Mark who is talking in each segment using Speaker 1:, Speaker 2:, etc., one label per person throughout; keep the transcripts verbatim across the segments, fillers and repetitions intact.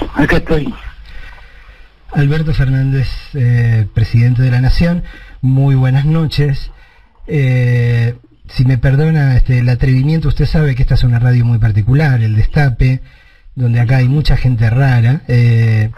Speaker 1: Acá estoy.
Speaker 2: Alberto Fernández, eh, presidente de la Nación, muy buenas noches. Eh, si me perdona este, el atrevimiento, usted sabe que esta es una radio muy particular, el Destape, donde acá hay mucha gente rara. Eh,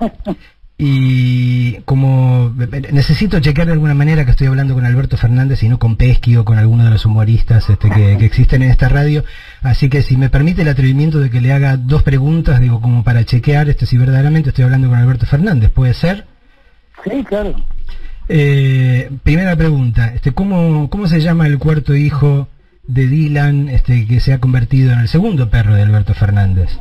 Speaker 2: y como necesito chequear de alguna manera que estoy hablando con Alberto Fernández y no con Pesky o con alguno de los humoristas este, que, que existen en esta radio, así que si me permite el atrevimiento de que le haga dos preguntas, digo, como para chequear este, si verdaderamente estoy hablando con Alberto Fernández, ¿puede ser?
Speaker 1: Sí, claro.
Speaker 2: Eh, primera pregunta, este, ¿cómo, ¿cómo se llama el cuarto hijo de Dylan este, que se ha convertido en el segundo perro de Alberto Fernández?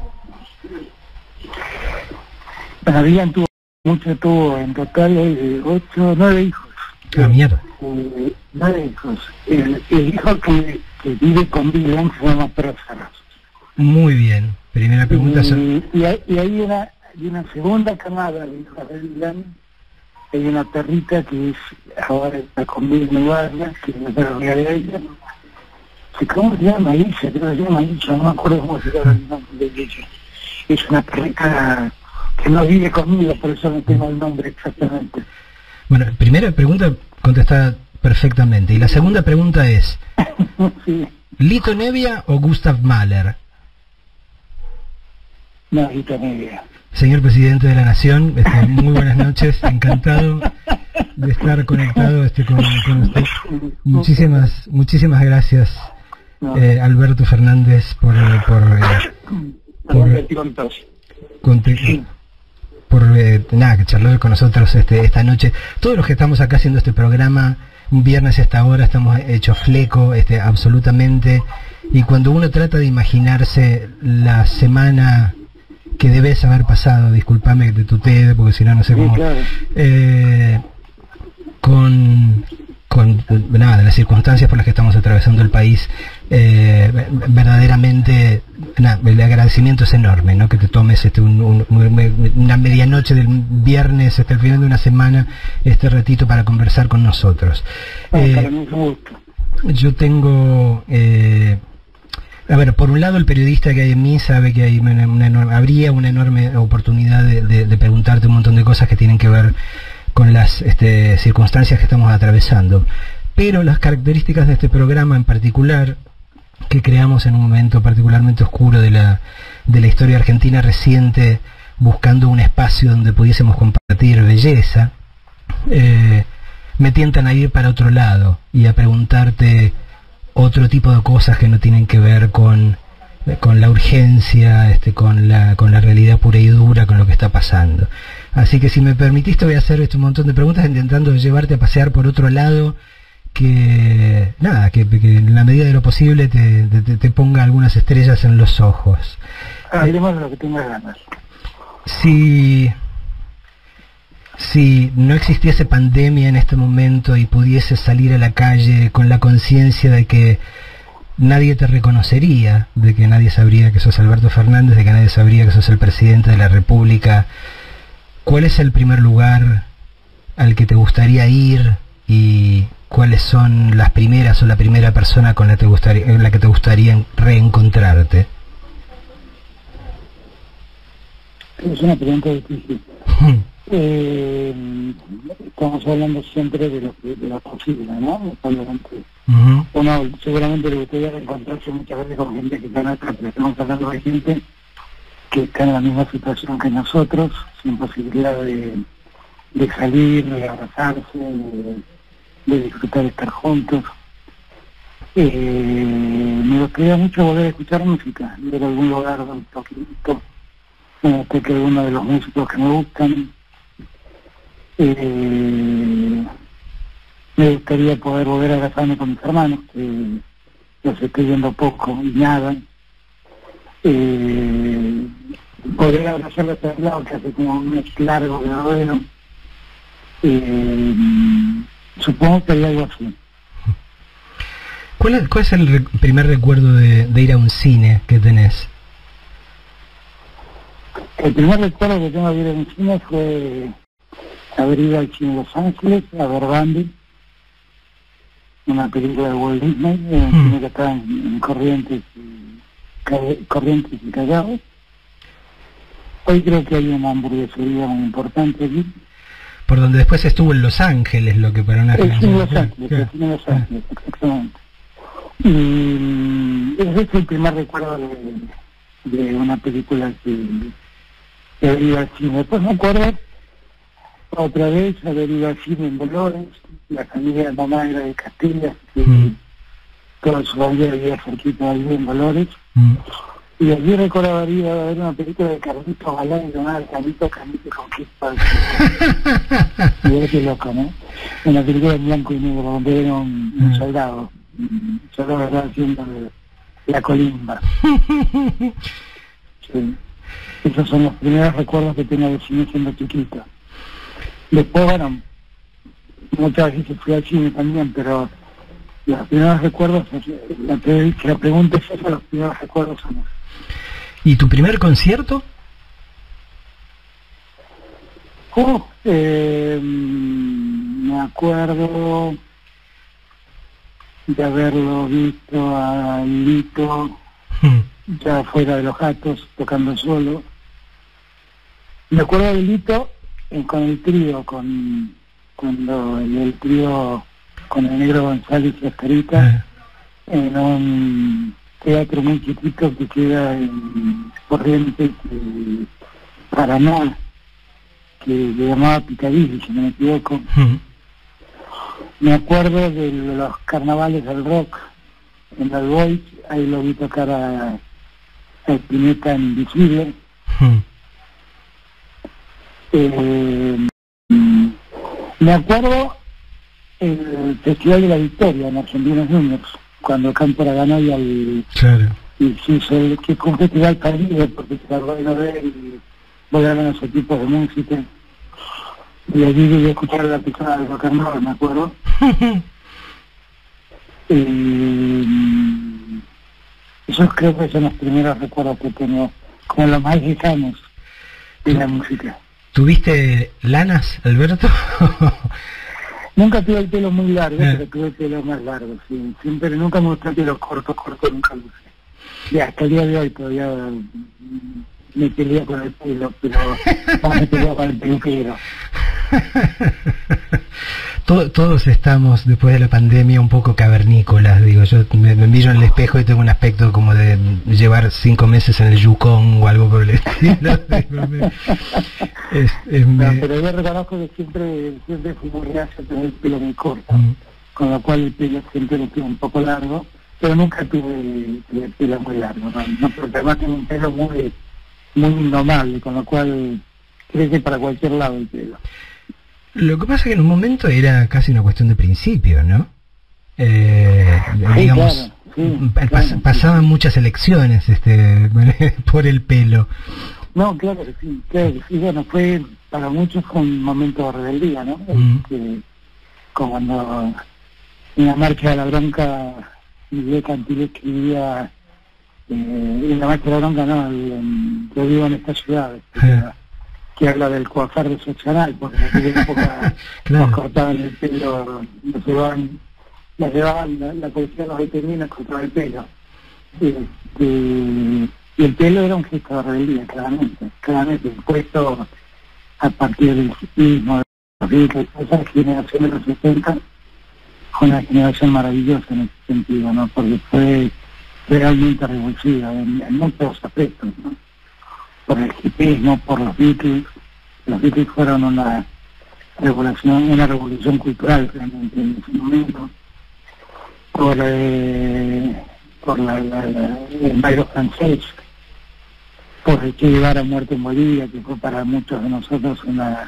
Speaker 1: Bueno, Dylan tuvo mucho, tuvo en total eh, ocho, nueve hijos.
Speaker 2: Ah, mierda.
Speaker 1: Eh, nueve hijos. El, el hijo que, que vive con Dylan se llama Próspero.
Speaker 2: Muy bien. Primera pregunta.
Speaker 1: Y,
Speaker 2: son...
Speaker 1: y, hay, y hay, una, hay una segunda camada de hijos de Dylan. Hay una perrita que es ahora está con Dylan Vargas, que es la perra de ella. ¿Cómo se llama? Alicia, creo que se llama Alicia, no me acuerdo cómo se llama el nombre de ella. Es una perrita que no vive conmigo, por eso no tengo el nombre exactamente.
Speaker 2: Bueno, primera pregunta contestada perfectamente. Y la segunda pregunta es,
Speaker 1: sí.
Speaker 2: ¿Lito Nevia o Gustav Mahler?
Speaker 1: No, Lito Nevia.
Speaker 2: Señor presidente de la Nación, este, muy buenas noches, encantado de estar conectado este, con, con usted. Muchísimas, muchísimas gracias, eh, Alberto Fernández, por... por, eh, por conte, por eh, nada, que charlar con nosotros este, esta noche. Todos los que estamos acá haciendo este programa, un viernes a esta hora, estamos hechos fleco, este, absolutamente, y cuando uno trata de imaginarse la semana que debes haber pasado, discúlpame que te tutee, porque si no, no sé cómo,
Speaker 1: sí, claro.
Speaker 2: eh, con, con nada, las circunstancias por las que estamos atravesando el país, eh, verdaderamente, nada, el agradecimiento es enorme, ¿no? Que te tomes este, un, un, una medianoche del viernes hasta el final de una semana, este ratito para conversar con nosotros.
Speaker 1: Ah,
Speaker 2: eh,
Speaker 1: para mí es un gusto.
Speaker 2: yo tengo... Eh, A ver, por un lado el periodista que hay en mí sabe que hay una, una enorme, habría una enorme oportunidad de, de, de preguntarte un montón de cosas que tienen que ver con las este, circunstancias que estamos atravesando. Pero las características de este programa en particular, que creamos en un momento particularmente oscuro de la, de la historia argentina reciente, buscando un espacio donde pudiésemos compartir belleza, eh, me tientan a ir para otro lado y a preguntarte otro tipo de cosas que no tienen que ver con, con la urgencia, este, con la, con la realidad pura y dura, con lo que está pasando. Así que si me permitís te voy a hacer este un montón de preguntas intentando llevarte a pasear por otro lado que, nada, que, que en la medida de lo posible te, te, te ponga algunas estrellas en los ojos.
Speaker 1: Hablemos de lo que tengas ganas.
Speaker 2: Si... Si no existiese pandemia en este momento y pudieses salir a la calle con la conciencia de que nadie te reconocería, de que nadie sabría que sos Alberto Fernández, de que nadie sabría que sos el presidente de la República, ¿cuál es el primer lugar al que te gustaría ir y cuáles son las primeras o la primera persona con la, te gustaría, en la que te gustaría reencontrarte?
Speaker 1: Es una pregunta difícil. Eh, estamos hablando siempre de lo, que, de lo posible, ¿no? Obviamente. Uh-huh. Uno seguramente le gustaría encontrarse muchas veces con gente que está en otra, pero estamos hablando de gente que está en la misma situación que nosotros, sin posibilidad de, de salir, de abrazarse, de, de disfrutar de estar juntos. Eh, me gustaría mucho volver a escuchar música, ir a algún lugar donde toque, toque que alguno de los músicos que me gustan. Eh, me gustaría poder volver a abrazarme con mis hermanos, que los estoy viendo poco y nada. Eh, poder abrazarlos a lado, que hace como un mes largo que no veo. Eh, supongo que hay algo así.
Speaker 2: ¿Cuál es, cuál es el re primer recuerdo de, de ir a un cine que tenés?
Speaker 1: El primer recuerdo que tengo de ir a un cine fue haber ido al cine Los Ángeles a ver Bambi, una película de Walt Disney, en un cine que estaba en, en Corrientes y, Corrientes y Callao. Hoy creo que hay una hamburguesería muy importante aquí.
Speaker 2: Por donde después estuvo en Los Ángeles, lo que para una
Speaker 1: El cine Los Ángeles, el cine Los Ángeles, exactamente. Y ese es el primer recuerdo de, de una película que, que haber ido al cine. Después me acuerdo otra vez haber ido al cine en Dolores, la familia de mamá era de Castilla, que mm. toda su familia vivía cerquita de allí en Dolores. Mm. Y allí recuerdo haber ido a ver una película de Carlitos Galán y llamada Carlitos Carlitos Conquista. Y qué loco, ¿no? Una película en blanco y negro, donde era un, un mm. soldado. Solo estaba haciendo la colimba. Sí. Esos son los primeros recuerdos que tengo de cine siendo chiquito. Después, bueno, muchas veces fui al cine también, pero los primeros recuerdos, la, que la pregunta es esa, los primeros recuerdos son esos.
Speaker 2: ¿Y tu primer concierto?
Speaker 1: Oh, eh, me acuerdo de haberlo visto a Lito, hmm. ya fuera de Los Gatos, tocando solo. Me acuerdo de Lito eh, con el trío, con cuando el, el trío con el Negro González y Ascarita, eh. en un teatro muy chiquito que queda en Corrientes, eh, Paraná, que se llamaba Picadilly, si no me equivoco. Hmm. Me acuerdo de los carnavales del rock en el Boys, ahí lo vi tocar a, a Spinetta en Invisible. Hmm. Eh, me acuerdo el Festival de la Victoria en Argentinos Juniors, cuando Cámpora ganó y al...
Speaker 2: Claro.
Speaker 1: Y sí, se, que fue un festival perdido porque se tardó en ver y volaron esos tipos de música. Y allí llegué a escuchar la pisada de rock and roll, me acuerdo. eh, esos creo que son los primeros recuerdos que tengo, como los más lejanos de la música.
Speaker 2: ¿Tuviste lanas, Alberto?
Speaker 1: Nunca tuve el pelo muy largo, eh. pero tuve el pelo más largo, sí. Siempre, nunca me gustó el pelo corto, corto, nunca lo usé. Y hasta el día de hoy todavía me peleo con el pelo, pero no me peleo con el peluquero.
Speaker 2: Todos estamos después de la pandemia un poco cavernícolas, digo, yo me, me miro en el espejo y tengo un aspecto como de llevar cinco meses en el Yukon o algo por el estilo. es, es,
Speaker 1: no,
Speaker 2: me...
Speaker 1: pero yo reconozco que siempre, siempre fui muy reacio a tener el pelo muy corto, mm. con lo cual el pelo siempre lo tuve un poco largo, pero nunca tuve, tuve el pelo muy largo, no, no, porque además tengo un pelo muy, muy indomable, con lo cual crece para cualquier lado el pelo.
Speaker 2: Lo que pasa es que en un momento era casi una cuestión de principio, ¿no? Eh,
Speaker 1: sí,
Speaker 2: digamos,
Speaker 1: claro, sí,
Speaker 2: pas
Speaker 1: claro,
Speaker 2: pasaban sí. muchas elecciones este, por el pelo.
Speaker 1: No, claro que sí, claro que sí. Bueno, fue, para muchos fue un momento de rebeldía, ¿no? Mm. Este, como cuando en la marcha de la bronca, Miguel Cantil escribía, eh, en la marcha de la bronca, no, en, yo vivo en esta ciudad, este, eh. que habla del coafar de seccional, porque en aquella época claro. nos cortaban el pelo, nos llevaban, nos llevaban, la, la policía nos detenía y nos cortaba el pelo. Este, y el pelo era un gesto de rebeldía, claramente, claramente impuesto a partir del ciclismo, de esa generación de los sesenta, fue una generación maravillosa en ese sentido, ¿no? Porque fue realmente revulsiva en, en muchos aspectos, ¿no? Por el hipismo, por los Beatles. Los Beatles fueron una revolución, una revolución cultural realmente en ese momento. Por, eh, por la, la, la, el baile francés, por el Che Guevara muerto en Bolivia, que fue para muchos de nosotros una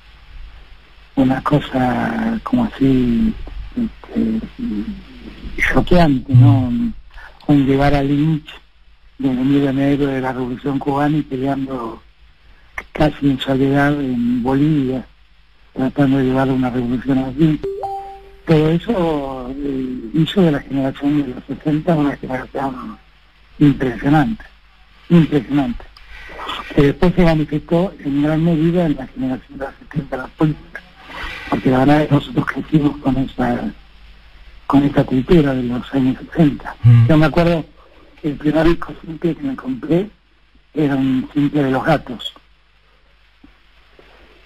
Speaker 1: una cosa como así este, choqueante, ¿no? Un Guevara Lynch de enemigo negro de la Revolución Cubana y peleando casi en soledad en Bolivia, tratando de llevar una revolución así. Todo eso eh, hizo de la generación de los sesenta una generación impresionante, impresionante, que después se manifestó en gran medida en la generación de los setenta, la política, porque la verdad es que nosotros crecimos con esa con esa cultura de los años sesenta. Mm. Yo me acuerdo el primer disco simple que me compré era un simple de Los Gatos,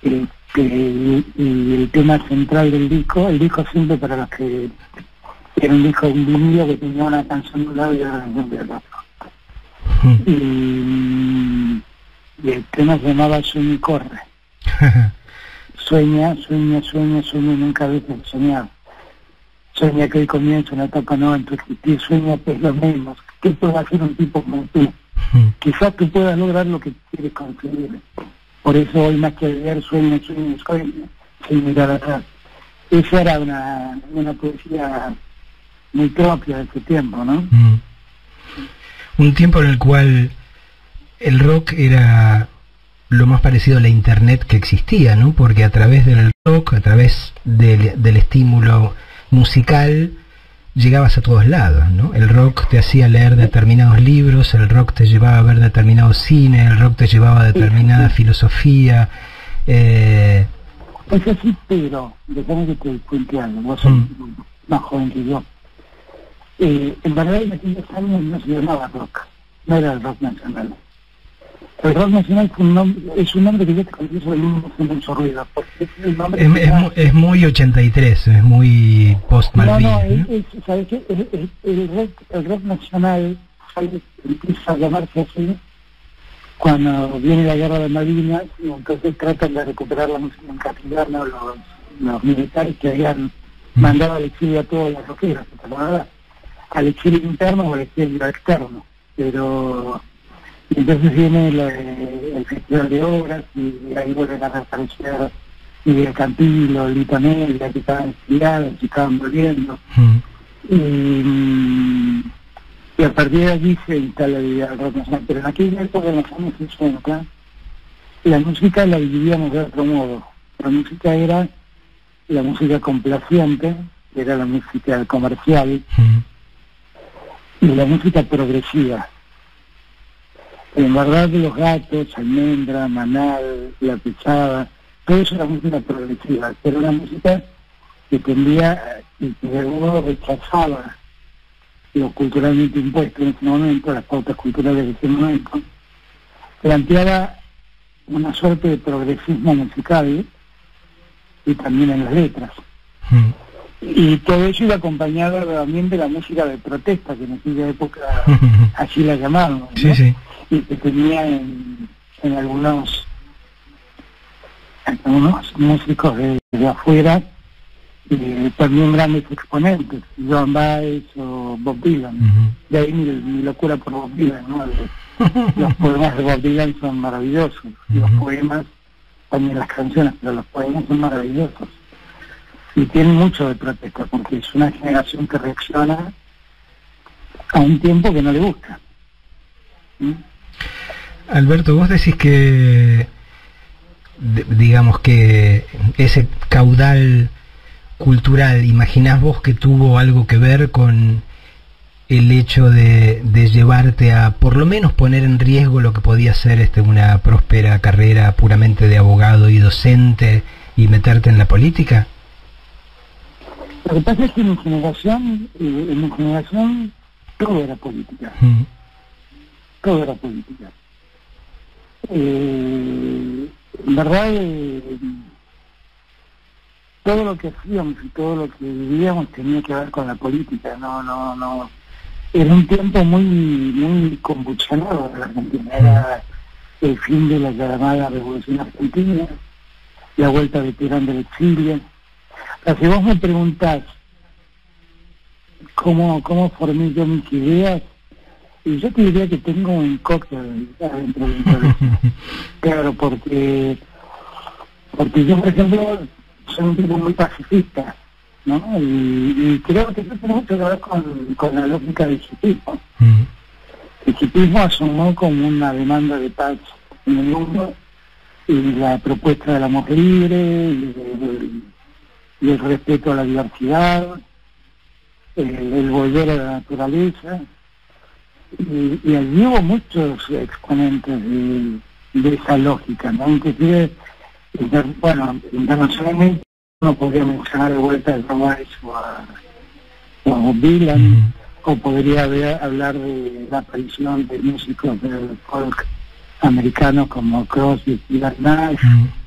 Speaker 1: eh, y, y el tema central del disco, el disco siempre para los que era un disco de un vinilo que tenía una canción de un lado y una canción del otro. Mm. Y, y el tema se llamaba Sueña y corre. Sueña, sueña, sueña, sueña y nunca dejes de soñar. Sueña que hoy comienza una etapa nueva en tu existir. Sueña que es lo menos. ¿Qué puede hacer un tipo como tú? Mm. Quizás tú puedas lograr lo que quieres conseguir. Por eso hoy más que ayer sueña, sueña, sueña, sin mirar atrás. Esa era una, una poesía muy propia de ese tiempo, ¿no?
Speaker 2: Mm. Un tiempo en el cual el rock era lo más parecido a la internet que existía, ¿no? Porque a través del rock, a través del, del estímulo musical, llegabas a todos lados, ¿no? El rock te hacía leer determinados libros, el rock te llevaba a ver determinado cine, el rock te llevaba a determinada sí, sí. filosofía. Eh...
Speaker 1: Es así, pero déjame que te cuente algo, vos sos mm. más joven que yo. Eh, en verdad en aquellos años no se llamaba rock, no era el rock nacional. El rock nacional fue un nombre, es un nombre que yo te confieso el mismo hace mucho ruido, porque es el nombre
Speaker 2: es,
Speaker 1: que
Speaker 2: es,
Speaker 1: era...
Speaker 2: muy, es muy ochenta y tres, es muy post-Malvinas.
Speaker 1: No, no, ¿eh? es, es, ¿sabes qué? El, el, el, rock, el rock nacional empieza a llamarse así cuando viene la guerra de Malvinas, y entonces tratan de recuperar la música en castellano los, los militares que habían mm. mandado al exilio a todos los rockeros, ¿verdad? Al exilio interno o al exilio externo, pero entonces viene el, el Festival de Obras y ahí vuelven a reaparecer Miguel Campillo, Lito Negra, que estaban exiliados y estaban volviendo. Mm. Y, y a partir de allí se instala el rock nacional, pero en aquella época, en los años sesenta, la música la dividíamos de otro modo. La música era la música complaciente, era la música comercial, mm. y la música progresiva. En verdad, Los Gatos, Almendra, Manal, La Pesada, todo eso era música progresiva, pero una música que tendía, que de algún modo rechazaba lo culturalmente impuesto en ese momento, las pautas culturales de ese momento, planteaba una suerte de progresismo musical y también en las letras. Mm. Y todo eso iba acompañado también de la música de protesta, que en aquella época así la llamábamos, ¿no?
Speaker 2: Sí, sí.
Speaker 1: Y que tenía en, en algunos algunos músicos de, de afuera eh, también grandes exponentes, Joan Baez o Bob Dylan. Uh-huh. De ahí mi, mi locura por Bob Dylan, ¿no? Los poemas de Bob Dylan son maravillosos, uh-huh. Los poemas, también las canciones, pero los poemas son maravillosos. Y tienen mucho de protesta, porque es una generación que reacciona a un tiempo que no le gusta. ¿Mm?
Speaker 2: Alberto, vos decís que, de, digamos que ese caudal cultural, ¿imaginás vos que tuvo algo que ver con el hecho de, de llevarte a, por lo menos, poner en riesgo lo que podía ser este una próspera carrera puramente de abogado y docente y meterte en la política?
Speaker 1: Lo que pasa es que en mi generación, eh, en mi generación todo era política. Mm. Todo era política. Eh, en verdad, eh, todo lo que hacíamos y todo lo que vivíamos tenía que ver con la política. No, no, no. Era un tiempo muy, muy convulsionado de la Argentina. Era el fin de la llamada Revolución Argentina, la vuelta de Perón del exilio. O sea, si vos me preguntás cómo, cómo formé yo mis ideas, y yo te diría que tengo un cóctel adentro de mi cabeza. Claro, porque porque yo, por ejemplo, soy un tipo muy pacifista, ¿no? Y, y creo que eso tiene mucho que ver con, con la lógica del hipismo. Mm. El hipismo asumió como una demanda de paz en el mundo, y la propuesta del amor libre, y el, y el respeto a la diversidad, el, el volver a la naturaleza. Y, y allí hubo muchos exponentes de, de esa lógica, ¿no? Inclusive, inter, bueno, internacionalmente uno podría mencionar de vuelta a Robles o a, o a Bob Dylan, mm. o podría haber, hablar de la aparición de músicos del folk americanos como Crosby y Nash, mm.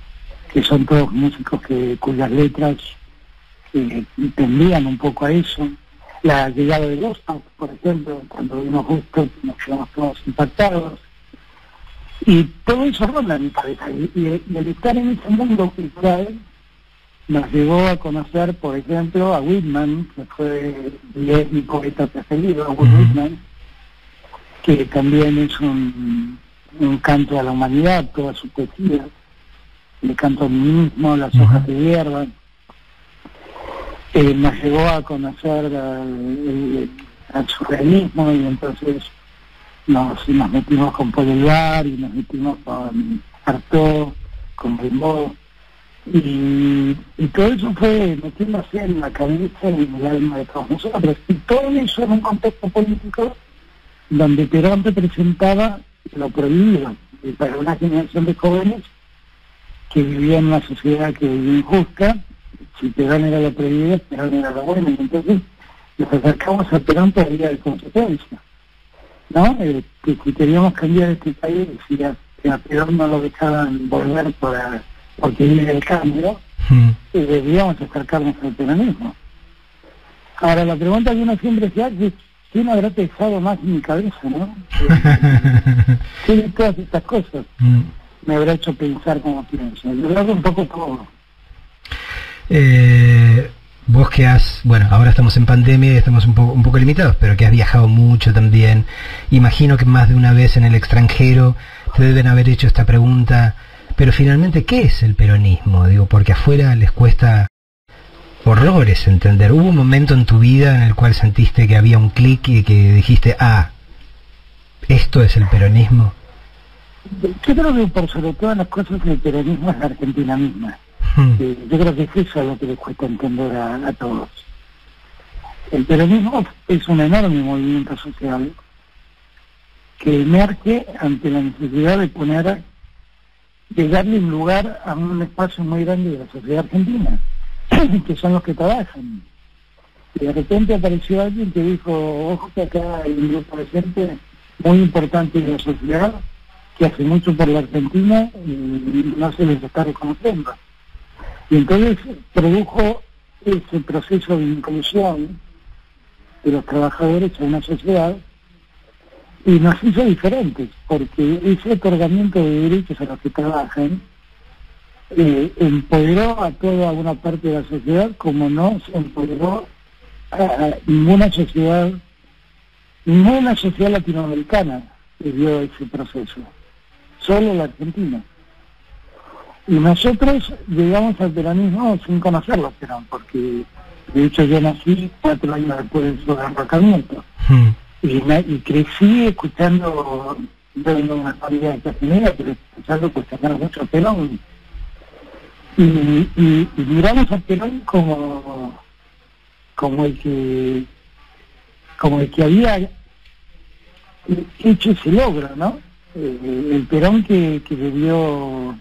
Speaker 1: que son todos músicos que cuyas letras eh, tendían un poco a eso. La llegada de los, por ejemplo, cuando vino justo nos quedamos todos impactados. Y todo eso ronda en mi cabeza. Y, y, y el estar en ese mundo cultural nos llevó a conocer, por ejemplo, a Whitman, que fue y es mi poeta preferido, Walt uh-huh. Whitman, que también es un, un canto a la humanidad, toda su poesía. Le canto a mí mismo, las uh-huh. hojas de hierba. Eh, nos llevó a conocer al, al surrealismo, y entonces nos, nos metimos con Paul Éluard y nos metimos con Artaud, con Rimbaud, y, y todo eso fue metiéndose en la cabeza y en el alma de todos nosotros, y todo eso en un contexto político donde Perón representaba lo prohibido, y para una generación de jóvenes que vivían en una sociedad que vivía injusta. Si Perón era lo prohibido, Perón era lo bueno, y entonces nos acercamos a Perón por vía de consecuencia, ¿no? Eh, que si queríamos cambiar este país, si a, si a Perón no lo dejaban volver para, porque viene el cambio, mm. eh, debíamos acercarnos al peronismo. Ahora, la pregunta que uno siempre se hace es, ¿quién habrá pesado más en mi cabeza, no? Eh, ¿Qué de todas estas cosas mm. me habrá hecho pensar como pienso? Yo lo hago un poco todo.
Speaker 2: Eh, vos que has, bueno, ahora estamos en pandemia y estamos un poco, un poco limitados, pero que has viajado mucho también, imagino que más de una vez en el extranjero te deben haber hecho esta pregunta, pero finalmente, ¿qué es el peronismo? Digo, porque afuera les cuesta horrores entender. ¿Hubo un momento en tu vida en el cual sentiste que había un clic y que dijiste, ah, esto es el peronismo?
Speaker 1: Yo creo que por sobre todas las cosas el peronismo es la Argentina misma. Eh, yo creo que es eso lo que les cuesta entender a, a todos. El peronismo es un enorme movimiento social que emerge ante la necesidad de poner, de darle un lugar a un espacio muy grande de la sociedad argentina, que son los que trabajan. Y de repente apareció alguien que dijo, ojo que acá hay un grupo de gente muy importante de la sociedad que hace mucho por la Argentina y no se les está reconociendo. Y entonces produjo ese proceso de inclusión de los trabajadores en una sociedad y nos hizo diferentes, porque ese otorgamiento de derechos a los que trabajan eh, empoderó a toda una parte de la sociedad como no se empoderó a, a ninguna sociedad, ninguna sociedad latinoamericana que dio ese proceso, solo la Argentina. Y nosotros llegamos al peronismo sin conocerlo, Perón, porque de hecho yo nací cuatro años después de su derrocamiento. Hmm. Y, y crecí escuchando, yo vengo de una familia de clase media, pero escuchando cuestionar mucho a Perón. Y, y, y miramos a Perón como, como el que como el que había hecho ese logro, ¿no? Eh, el Perón que, que debió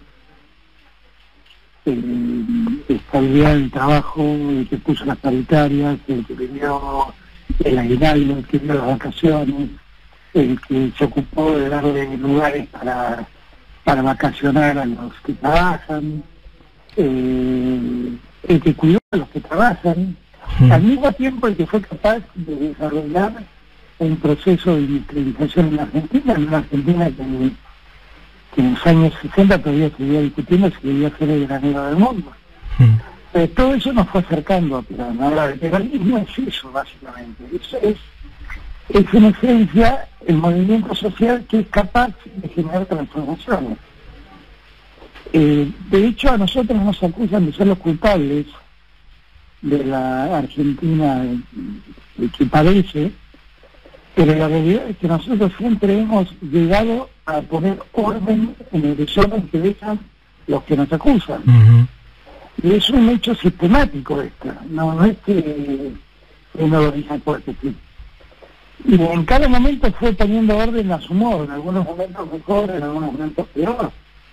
Speaker 1: el estabilidad del trabajo, el que puso las paritarias, el que dio el aguinaldo, el que dio las vacaciones, el que se ocupó de darle lugares para, para vacacionar a los que trabajan, eh, el que cuidó a los que trabajan, sí. Al mismo tiempo el que fue capaz de desarrollar un proceso de industrialización en la Argentina, en una Argentina que que en los años sesenta todavía se iba discutiendo si debía ser el granero del mundo. Mm. Pero todo eso nos fue acercando a Perón. Ahora, el peronismo es eso, básicamente. Eso es, es en esencia el movimiento social que es capaz de generar transformaciones. Eh, de hecho, a nosotros nos acusan de ser los culpables de la Argentina que padece, pero la realidad es que nosotros siempre hemos llegado a poner orden en el desorden que dejan los que nos acusan. Uh-huh. Y es un hecho sistemático esto, no, no es que uno lo diga porque sí. Y en cada momento fue poniendo orden a su modo, en algunos momentos mejor, en algunos momentos peor.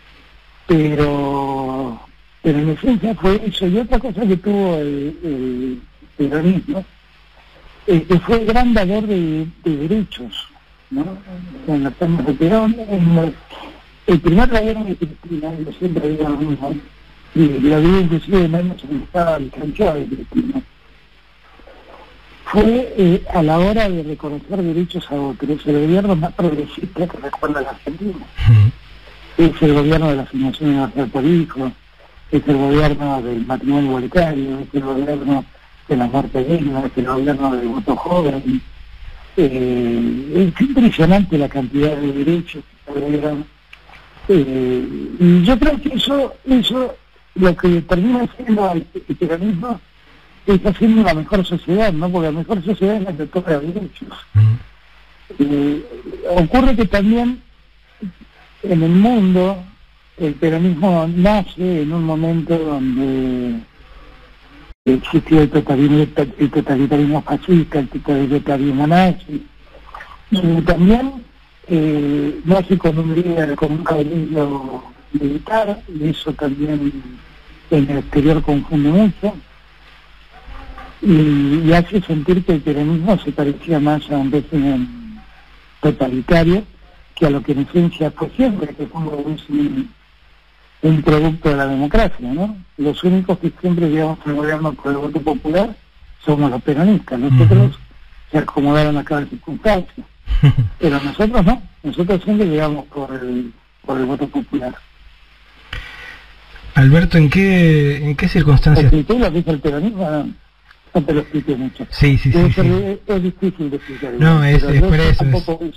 Speaker 1: Pero, pero en esencia fue eso. Y otra cosa que tuvo el, el peronismo, eh, que fue el gran dador de, de derechos, ¿no? En los términos de Perón, en los, el primer gobierno de Cristina, yo siempre digo lo mismo, y lo digo inclusive en años en que estaba licenciado de Cristina, fue eh, a la hora de reconocer derechos a otros, el gobierno más progresista que recuerda la Argentina. Uh-huh. Es el gobierno de la asignación universal por hijo, es el gobierno del matrimonio igualitario, es el gobierno de la muerte digna, es el gobierno del voto joven. Eh, es impresionante la cantidad de derechos que se agregan. Eh, y yo creo que eso, eso lo que termina siendo el, el peronismo es haciendo una mejor sociedad, ¿no? Porque la mejor sociedad es la que toca derechos. Uh-huh. Eh, ocurre que también en el mundo el peronismo nace en un momento donde existió el totalitarismo, el totalitarismo fascista, el totalitarismo nazi, y también eh, nace con un líder, con un caudillo militar, y eso también en el exterior confunde mucho, y, y hace sentir que el peronismo se parecía más a un régimen totalitario que a lo que en esencia fue siempre, que fue un, un producto de la democracia, ¿no? Los únicos que siempre llegamos al gobierno por el voto popular somos los peronistas. Nosotros uh-huh. se acomodaron a cada circunstancia, pero nosotros no, nosotros siempre llegamos por el, por el voto popular.
Speaker 2: Alberto, ¿en qué, en qué circunstancias?
Speaker 1: ¿Tú lo que dice el peronismo? No, no te lo expliqué mucho.
Speaker 2: Sí, sí, sí.
Speaker 1: Es,
Speaker 2: sí.
Speaker 1: Es, es difícil de explicar.
Speaker 2: No, es, es por eso. Es...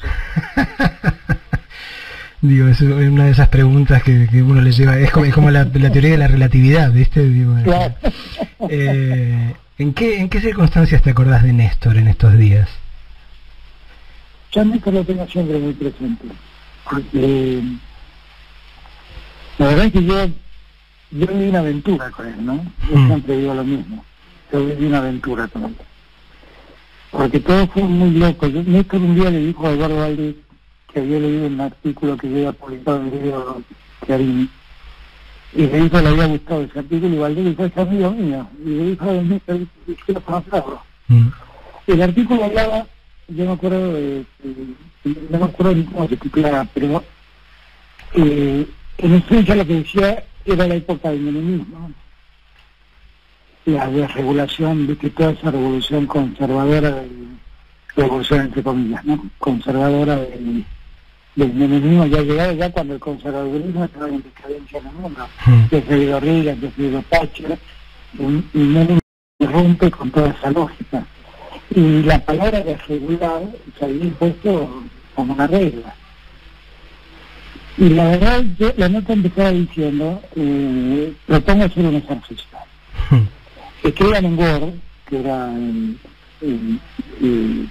Speaker 2: Digo, es una de esas preguntas que, que uno le lleva, es como, es como la, la teoría de la relatividad, ¿viste? Digo,
Speaker 1: claro.
Speaker 2: eh, ¿en qué, ¿En qué circunstancias te acordás de Néstor en estos días?
Speaker 1: Yo a Néstor lo tengo siempre muy presente, porque la verdad es que yo, yo viví una aventura con él, ¿no? Yo mm. siempre digo lo mismo, yo viví una aventura con él, porque todo fue muy loco. Yo, Néstor un día le dijo a Eduardo Valdés, que había leído un artículo que yo había publicado en el video Clarín, y le dijo que le había gustado ese artículo, y Valdés dijo, es amigo mío, y le dijo a Néstor, quiero conocerlo. Mm. El artículo hablaba, yo no me acuerdo, de, de, no me acuerdo ni cómo se titulaba, pero eh, en esencia lo que decía era la época del menemismo, la desregulación, viste, toda esa revolución conservadora, del, revolución entre comillas, ¿no? Conservadora del, del menemismo ya llegado ya cuando el conservadurismo estaba en decadencia en el mundo, desde Vidorriga, desde Thatcher, y Menem rompe con toda esa lógica. Y la palabra de regular se había impuesto como una regla. Y la verdad, yo la nota empezaba diciendo, eh, propongo hacer un ejercicio. Escriban en Word, que era el, el, el,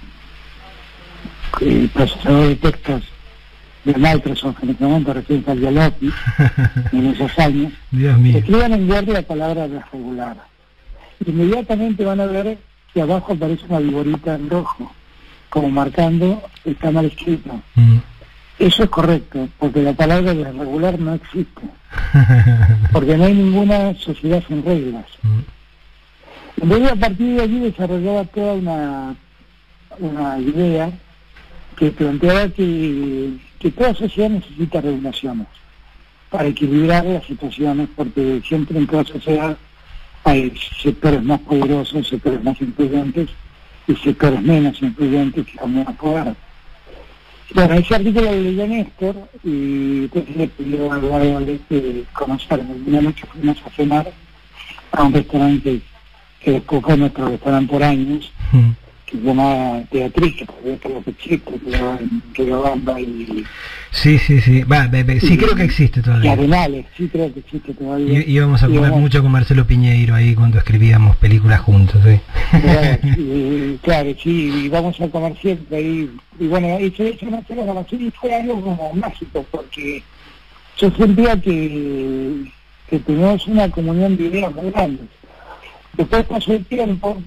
Speaker 1: el procesador de textos de Microsoft, en este momento recién salió el Office, en esos años.
Speaker 2: Dios mío.
Speaker 1: Escriban en Word la palabra de regular. Inmediatamente van a ver que abajo aparece una viborita en rojo, como marcando está mal escrito. Mm. Eso es correcto, porque la palabra de regular no existe, porque no hay ninguna sociedad sin reglas. Mm. Entonces, a partir de allí desarrollaba toda una, una idea que planteaba que, que toda sociedad necesita regulaciones para equilibrar las situaciones, porque siempre en toda sociedad hay sectores más poderosos, sectores más influyentes y sectores menos influyentes que son menos poder. Bueno, ese artículo lo leyó Néstor y entonces le pidió a Eduardo Valdés que conocerme. Una noche fuimos a cenar a un restaurante que después fue nuestro restaurante por años, mm. que se llamaba Teatriz, que todavía creo que existe, que lo bamba y...
Speaker 2: Sí, sí, sí, va, be, be, sí y, creo que existe todavía.
Speaker 1: Y Arenales, sí creo que existe todavía.
Speaker 2: Y íbamos a comer y, mucho con Marcelo Piñeiro ahí cuando escribíamos películas juntos, ¿sí?
Speaker 1: Claro, y, claro, sí, y vamos a comer siempre ahí. Y bueno, y se hizo una celebración y fue algo como mágico, porque yo sentía que, que teníamos una comunión de ideas muy grande. Después pasó el tiempo,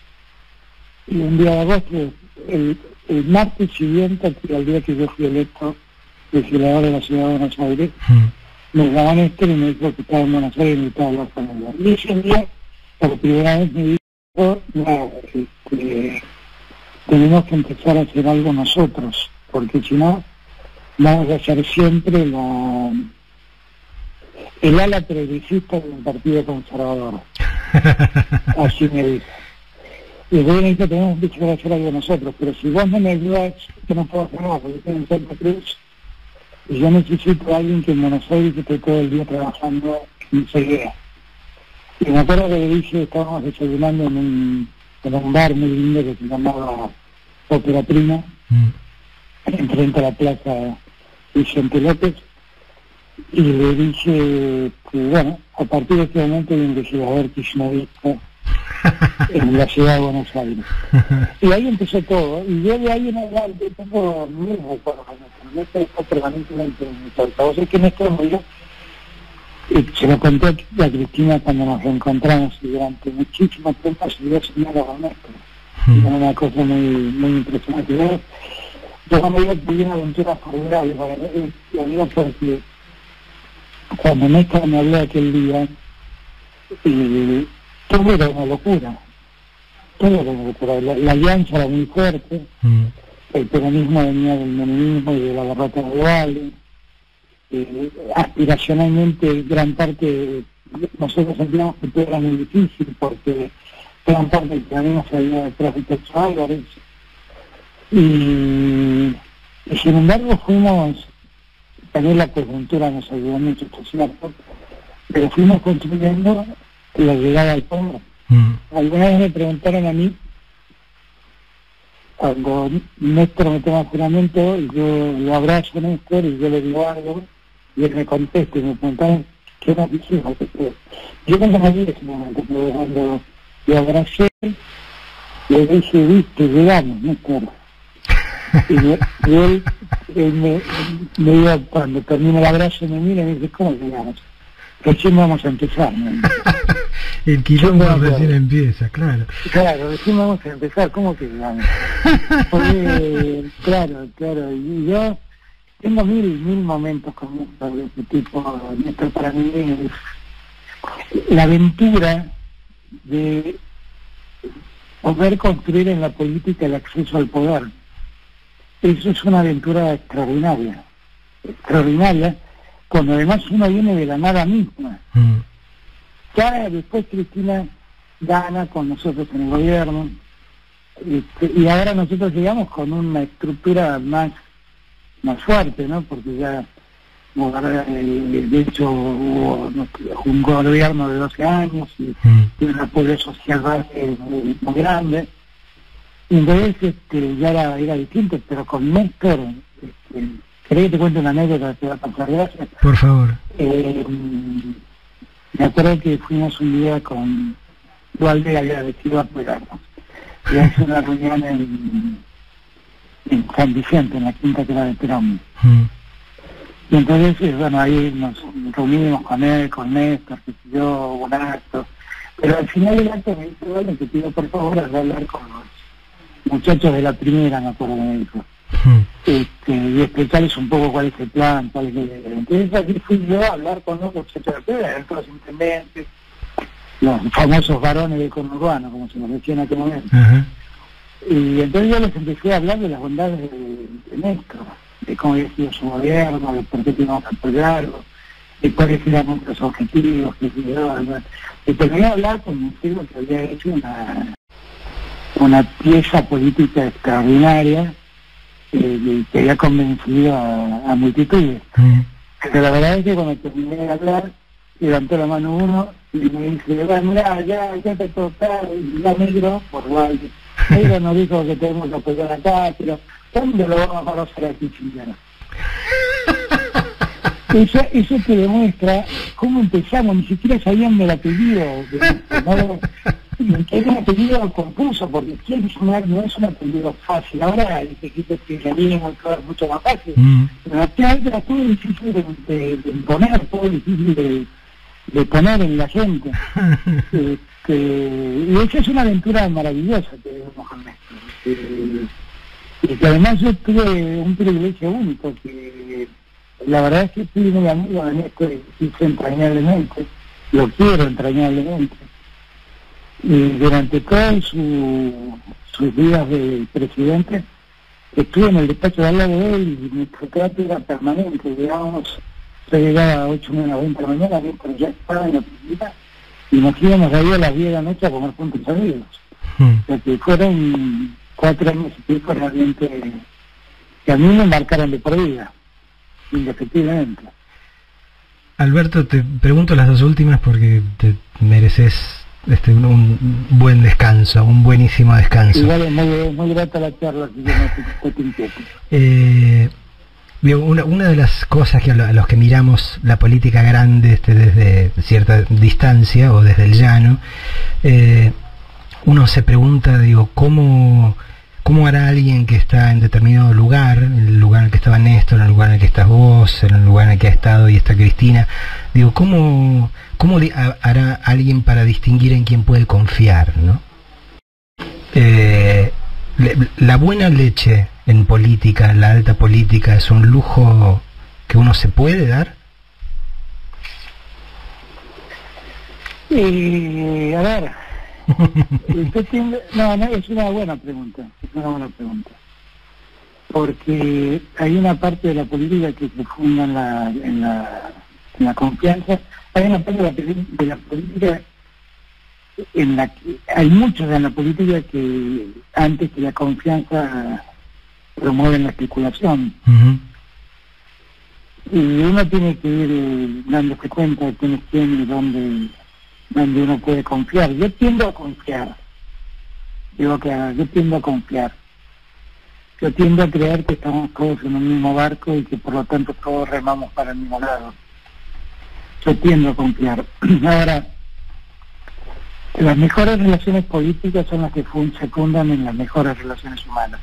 Speaker 1: y un día de agosto, el, el martes siguiente, al día que yo fui electo legislador de la ciudad de Buenos Aires, mm. me llamaron Néstor y me dijo que estaba en Buenos Aires y necesitaba hablar con él. Y ese día, por primera vez me dijo, no, este, tenemos que empezar a hacer algo nosotros, porque si no, vamos a hacer siempre la, el ala progresista del Partido Conservador. Así me dijo. Y el gobierno tenemos mucho que hacer algo nosotros, pero si vos no me ayudas, que no puedo hacer nada, porque estoy en Santa Cruz, y yo necesito a alguien que en Buenos Aires esté todo el día trabajando en Ceguera. Y me acuerdo que le dije, estábamos desayunando en un, en un bar muy lindo que se llamaba Ópera Prima, mm. enfrente a la plaza Vicente López, y le dije que, bueno, a partir de este momento hay un legislador kirchnerista en la ciudad de Buenos Aires. Y ahí empezó todo, y yo de ahí en adelante tengo mil recuerdos, no estoy permanentemente en mi cabeza. Vos es que Néstor murió, y se lo conté a Cristina cuando nos reencontramos, y durante muchísimo tiempo siguió soñando con Néstor. Y era una cosa muy, muy impresionante. Yo, yo cuando iba tuve una aventura formidable, lo digo porque cuando Néstor me habló aquel día, y todo era una locura, todo era una locura, la, la alianza era muy fuerte, mm. el peronismo venía del menemismo y de la derrota global, eh, aspiracionalmente gran parte, nosotros sentíamos que todo era muy difícil porque gran parte del peronismo se había detrás de Texto Álvarez, y, y sin embargo fuimos, también la coyuntura nos ayudó mucho, esto es cierto, pero fuimos construyendo la llegada al pueblo. Mm. Alguna vez me preguntaron a mí, cuando Néstor me toma juramento, y yo lo abrazo a Néstor y yo le digo algo, y él me contesta y me preguntaron qué era diciendo. Yo no me vi ese momento, pero cuando lo abracé, le dije, viste, llegamos, Néstor. Y, me, y él, él me, me iba, cuando termina el abrazo me mira y me dice, ¿cómo llegamos? Recién vamos a empezar, ¿no?
Speaker 2: El quilombo recién empieza, claro.
Speaker 1: Claro, recién vamos a empezar, ¿cómo que llegamos? Porque, claro, claro, y yo tengo mil, mil momentos con Néstor de este tipo. Néstor para mí es la aventura de poder construir en la política el acceso al poder. Eso es una aventura extraordinaria, extraordinaria, cuando además uno viene de la nada misma. Mm. Ya después Cristina gana con nosotros en el gobierno, este, y ahora nosotros llegamos con una estructura más más fuerte, ¿no? Porque ya, de hecho, hubo un gobierno de doce años y, mm. y un apoyo social base muy, muy grande. Y entonces este, ya era, era distinto, pero con Néstor, este, ¿querés que te cuente una anécdota que te va a pasar? Gracias.
Speaker 2: Por favor.
Speaker 1: Eh, me acuerdo que fuimos un día con Dualde agradecido a apoyarnos. Y hace una reunión en, en San Vicente, en la quinta que era de Perón. Mm. Y entonces, bueno, ahí nos reunimos con él, con Néstor, que yo, un acto. Pero al final del acto me dice, bueno, te pido por favor hablar con los muchachos de la primera, me acuerdo que me dijo. Hmm. Este, y explicarles un poco cuál es el plan, cuál es el... Entonces aquí fui yo a hablar con los muchachos de la primera, los intendentes, los famosos varones del conurbano, como se nos decía en aquel momento. Uh-huh. Y entonces yo les empecé a hablar de las bondades de, de Néstor, de cómo había sido su gobierno, de por qué teníamos que apoyarlo, de cuáles eran nuestros objetivos, que se llevaban. Y terminé a hablar con un chico que había hecho una... una pieza política extraordinaria eh, que había convencido a, a multitudes. Mm. Pero la verdad es que cuando terminé de hablar, levantó la mano uno y me dice, bueno, mirá, ya, ya te toca, ya negro, por igual, negro nos dijo que tenemos que apoyar acá, pero ¿dónde lo vamos a conocer aquí, chingada? Eso, eso te demuestra cómo empezamos, ni siquiera sabían del apellido, de, ¿no? Es un apellido confuso, porque quién es una, no es un apellido fácil. Ahora el equipo que realismo es mucho más fácil. Mm. Pero actualmente era todo difícil de, de, de imponer, todo difícil de, de poner en la gente. este, y esa es una aventura maravillosa que vemos con Néstor. Eh, y que además yo tuve un privilegio único, que la verdad es que fui muy amigo de Néstor y hice entrañablemente, lo quiero entrañablemente. Y durante todos su, sus días de presidente estuve en el despacho de al lado de él y nuestro trato era permanente, digamos, yo llegaba a ocho menos veinte de la mañana, pero ya estaba en la oficina, y nos íbamos ahí a las diez de la noche a comer juntos amigos. Mm. O sea que fueron cuatro años y pico realmente que a mí me marcaron de por vida, indefectiblemente.
Speaker 2: Alberto, te pregunto las dos últimas porque te mereces este, un, un buen descanso, un buenísimo descanso.
Speaker 1: Igual es muy, muy grata la charla, así que no te, te inquieto.
Speaker 2: Eh, una, una de las cosas que a, lo, a los que miramos la política grande este, desde cierta distancia o desde el llano, eh, uno se pregunta, digo, ¿cómo... ¿Cómo hará alguien que está en determinado lugar, en el lugar en el que estaba Néstor, en el lugar en el que estás vos, en el lugar en el que ha estado y está Cristina? Digo, ¿cómo, cómo hará alguien para distinguir en quién puede confiar, ¿no? Eh, la buena leche en política, en la alta política, ¿es un lujo que uno se puede dar?
Speaker 1: Eh, a ver... Tiene, no, no, es una buena pregunta, es una buena pregunta, porque hay una parte de la política que se funda en la, en la, en la confianza, hay una parte de la, de la política en la que hay muchos en la política que antes que la confianza promueven la especulación. Uh-huh. Y uno tiene que ir dándose cuenta de quién es quién y dónde donde uno puede confiar. Yo tiendo a confiar. Digo que yo tiendo a confiar. Yo tiendo a creer que estamos todos en un mismo barco y que por lo tanto todos remamos para el mismo lado. Yo tiendo a confiar. Ahora, las mejores relaciones políticas son las que secundan en las mejores relaciones humanas.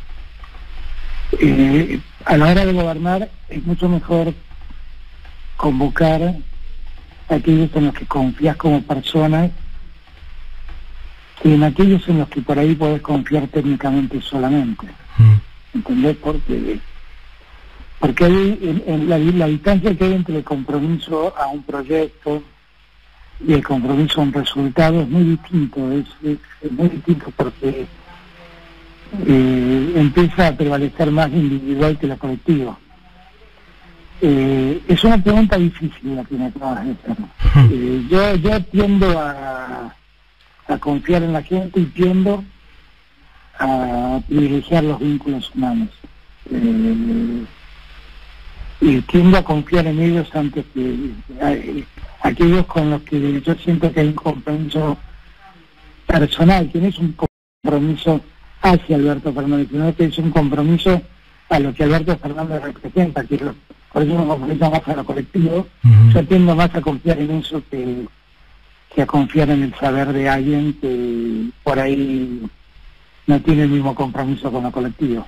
Speaker 1: Eh, a la hora de gobernar es mucho mejor convocar aquellos en los que confías como persona que en aquellos en los que por ahí podés confiar técnicamente solamente. Mm. ¿Entendés? Porque porque hay en, en la, la distancia que hay entre el compromiso a un proyecto y el compromiso a un resultado es muy distinto, es, es, es muy distinto porque eh, empieza a prevalecer más lo individual que lo colectivo. Eh, es una pregunta difícil la que me acabas de hacer. Eh, yo, yo tiendo a, a confiar en la gente y tiendo a privilegiar los vínculos humanos. Eh, y tiendo a confiar en ellos antes que a, aquellos con los que yo siento que hay un compromiso personal, que no es un compromiso hacia Alberto Fernández, sino que es un compromiso a lo que Alberto Fernández representa, que es lo por eso me comprometo más a lo colectivo. Uh-huh. Yo tiendo más a confiar en eso que, que a confiar en el saber de alguien que por ahí no tiene el mismo compromiso con lo colectivo.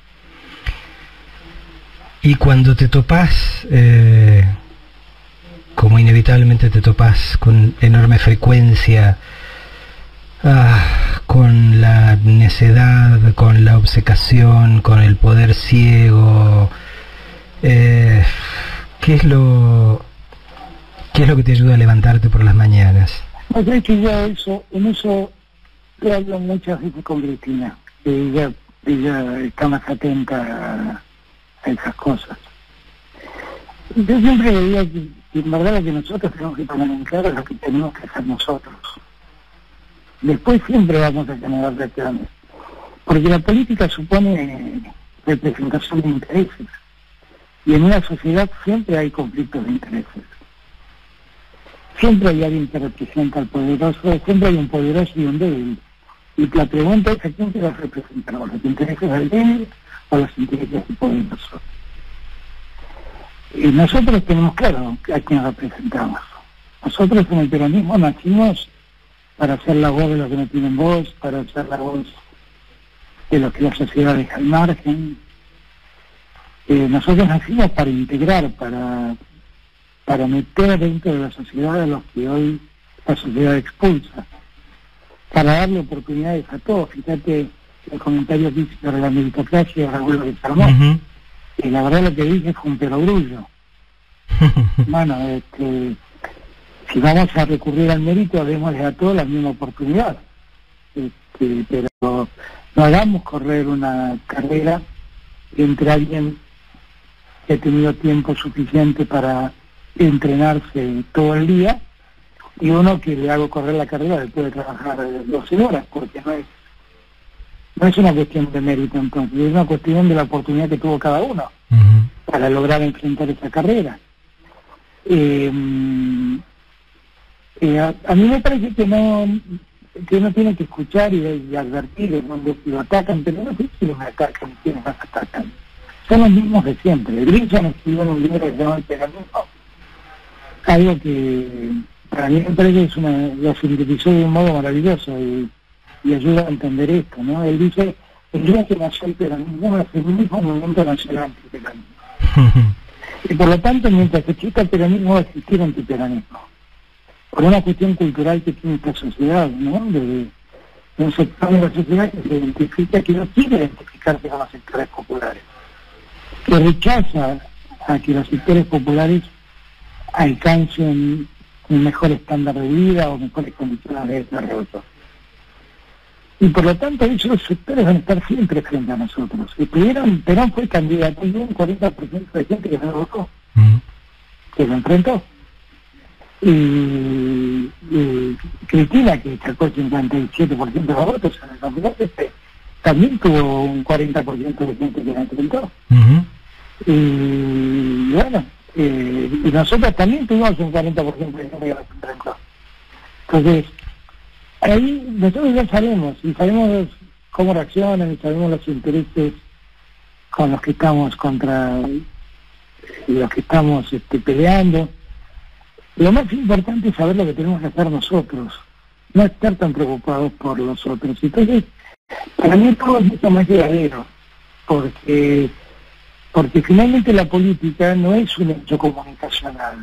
Speaker 2: Y cuando te topás, eh, como inevitablemente te topás con enorme frecuencia, ah, con la necedad, con la obcecación, con el poder ciego, Eh, ¿qué es lo qué es lo que te ayuda a levantarte por las mañanas?
Speaker 1: Pues es que yo eso, en eso yo hablo muchas veces con Cristina, que ella, ella está más atenta a, a esas cosas. Yo siempre le digo que, que en verdad lo que nosotros tenemos que poner en claro es lo que tenemos que hacer nosotros. Después siempre vamos a tener reacciones, porque la política supone representación de intereses. Y en una sociedad siempre hay conflictos de intereses. Siempre hay alguien que representa al poderoso, siempre hay un poderoso y un débil. Y la pregunta es a quién te vas a representar, ¿los intereses del débil o los intereses del poderoso? Y nosotros tenemos claro a quién representamos. Nosotros en el peronismo nacimos para hacer la voz de los que no tienen voz, para hacer la voz de los que la sociedad deja al margen. Eh, nosotros nacimos para integrar, para, para meter dentro de la sociedad a los que hoy la sociedad expulsa, para darle oportunidades a todos. Fíjate el comentario que hice sobre la meritocracia y Raúl que se armó. Uh-huh. Y la verdad lo que dije fue un perogrullo. Bueno, este, si vamos a recurrir al mérito, démosle a todos la misma oportunidad. Este, pero no hagamos correr una carrera entre alguien he tenido tiempo suficiente para entrenarse todo el día, y uno que le hago correr la carrera después de trabajar doce horas, porque no es no es una cuestión de mérito, entonces es una cuestión de la oportunidad que tuvo cada uno uh-huh. para lograr enfrentar esa carrera. Eh, eh, a, a mí me parece que no que uno tiene que escuchar y, y advertir de donde lo atacan, pero no sé si los atacan y quiénes los atacan. Son los mismos de siempre. El Grinson escribió en un libro que se llama El Peronismo, algo que para mí me parece que es una, lo sintetizó de un modo maravilloso y, y ayuda a entender esto, ¿no? Él dice, el día que nació el peronismo, el mismo momento nació el antiperonismo. Y por lo tanto, mientras exista el peronismo, va a existir antiperonismo. Por una cuestión cultural que tiene esta sociedad, ¿no? De, de un sector de la sociedad que se identifica, que no quiere identificarse con los sectores populares, que rechaza a que los sectores populares alcancen un mejor estándar de vida o mejores condiciones de desarrollo. Y por lo tanto esos sectores van a estar siempre frente a nosotros. Y pudieron, Perón fue candidato y hubo un cuarenta por ciento de gente que no lo votó, mm. que lo enfrentó. Y, y Cristina, que sacó el cincuenta y siete por ciento de los votos en el candidato este, también tuvo un cuarenta por ciento de gente que la enfrentó. Uh-huh. Y bueno, eh, y nosotros también tuvimos un cuarenta por ciento de gente que la enfrentó. Entonces, ahí nosotros ya sabemos, y sabemos cómo reaccionan, y sabemos los intereses con los que estamos contra los que estamos este, peleando. Lo más importante es saber lo que tenemos que hacer nosotros, no estar tan preocupados por los otros. Entonces, para mí todo es mucho más llevadero, porque porque finalmente la política no es un hecho comunicacional,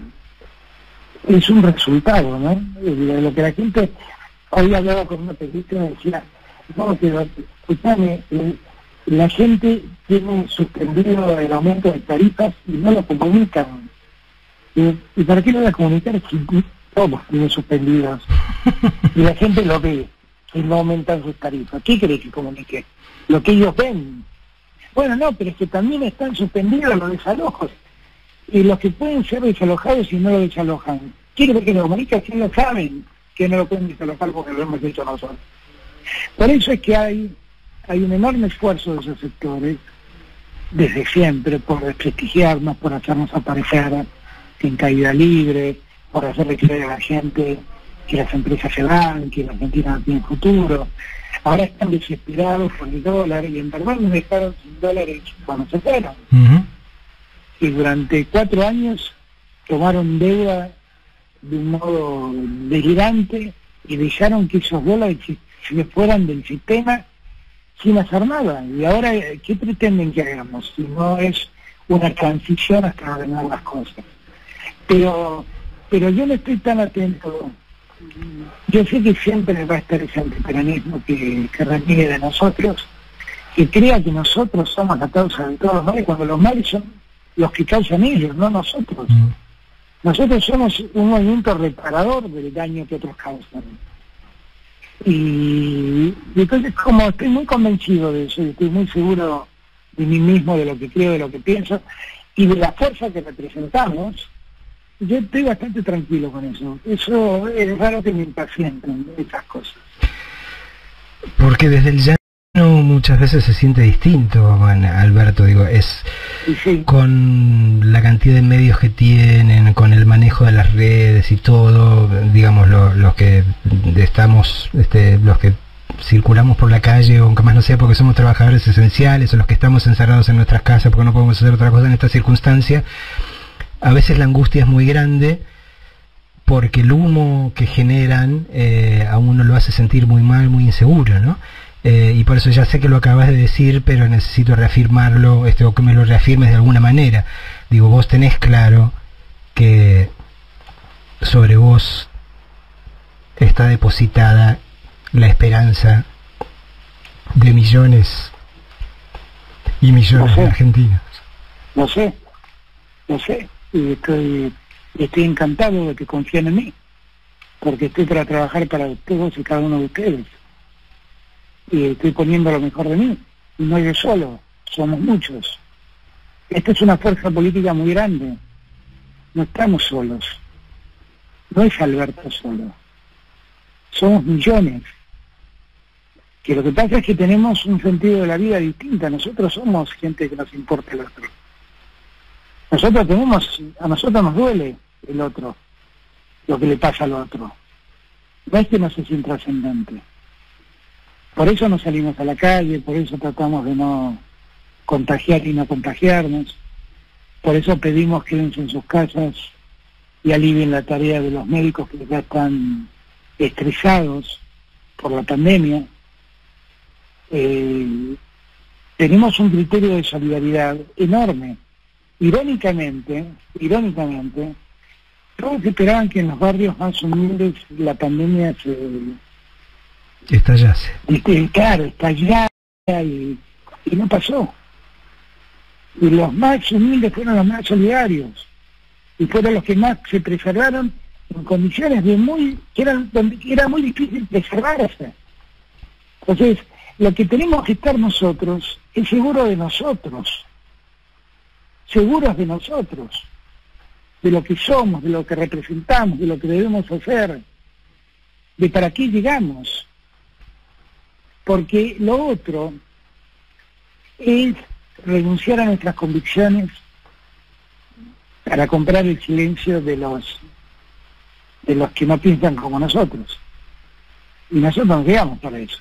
Speaker 1: es un resultado, ¿no? Lo que la gente hoy hablaba con una película y decía, no, pero escúchame, la gente tiene suspendido el aumento de tarifas y no lo comunican. ¿Y, y para qué lo voy a comunicar si todos tienen suspendidos? Y la gente lo ve y no aumentan sus tarifas. ¿Qué cree que comunique? Lo que ellos ven. Bueno, no, pero es que también están suspendidos los desalojos. Y los que pueden ser desalojados y no lo desalojan. ¿Quiere que lo comunique? Si no saben que no lo pueden desalojar porque lo hemos hecho nosotros. Por eso es que hay, hay un enorme esfuerzo de esos sectores, desde siempre, por desprestigiarnos, por hacernos aparecer en caída libre, por hacerle creer a la gente que las empresas se van, que la Argentina no tiene futuro. Ahora están desesperados por el dólar, y en verdad nos dejaron sin dólares cuando se fueron. Uh-huh. Y durante cuatro años tomaron deuda de un modo delirante y dejaron que esos dólares se fueran del sistema sin hacer nada. Y ahora, ¿qué pretenden que hagamos? Si no es una transición hasta ordenar las cosas. Pero pero yo no estoy tan atento. Yo sé que siempre va a estar ese antiperonismo que, que reniegue de nosotros, que crea que nosotros somos la causa de todos los males, cuando los males son los que causan ellos, no nosotros. Mm. Nosotros somos un movimiento reparador del daño que otros causan. Y, y entonces, como estoy muy convencido de eso, y estoy muy seguro de mí mismo, de lo que creo, de lo que pienso, y de la fuerza que representamos, yo estoy bastante tranquilo con eso. Eso es raro que me impacienten esas cosas.
Speaker 2: Porque desde el llano muchas veces se siente distinto, bueno, Alberto, digo, es sí. Con la cantidad de medios que tienen, con el manejo de las redes y todo, digamos, lo, los que estamos, este, los que circulamos por la calle, o aunque más no sea porque somos trabajadores esenciales, o los que estamos encerrados en nuestras casas porque no podemos hacer otra cosa en esta circunstancia, a veces la angustia es muy grande porque el humo que generan eh, a uno lo hace sentir muy mal, muy inseguro, ¿no? Eh, y por eso ya sé que lo acabas de decir, pero necesito reafirmarlo, este, o que me lo reafirmes de alguna manera. Digo, vos tenés claro que sobre vos está depositada la esperanza de millones y millones
Speaker 1: no sé,
Speaker 2: de argentinos.
Speaker 1: No sé, no sé. Y estoy, estoy encantado de que confíen en mí, porque estoy para trabajar para todos y cada uno de ustedes, y estoy poniendo lo mejor de mí, y no yo solo, somos muchos. Esta es una fuerza política muy grande. No estamos solos. No es Alberto solo. Somos millones. Que lo que pasa es que tenemos un sentido de la vida distinta. Nosotros somos gente que nos importa el otro. Nosotros tenemos, a nosotros nos duele el otro, lo que le pasa al otro. No es que no sea intrascendente. Por eso no salimos a la calle, por eso tratamos de no contagiar y no contagiarnos. Por eso pedimos quédense en sus casas y alivien la tarea de los médicos que ya están estresados por la pandemia. Eh, tenemos un criterio de solidaridad enorme. Irónicamente, irónicamente, todos esperaban que en los barrios más humildes la pandemia se
Speaker 2: estallase.
Speaker 1: Este, claro, estallara y, y no pasó. Y los más humildes fueron los más solidarios y fueron los que más se preservaron en condiciones de muy que eran donde era muy difícil preservarse. Entonces, lo que tenemos que estar nosotros es seguro de nosotros, seguros de nosotros, de lo que somos, de lo que representamos, de lo que debemos hacer, de para qué llegamos. Porque lo otro es renunciar a nuestras convicciones para comprar el silencio de los de los que no piensan como nosotros. Y nosotros nos quedamos para eso.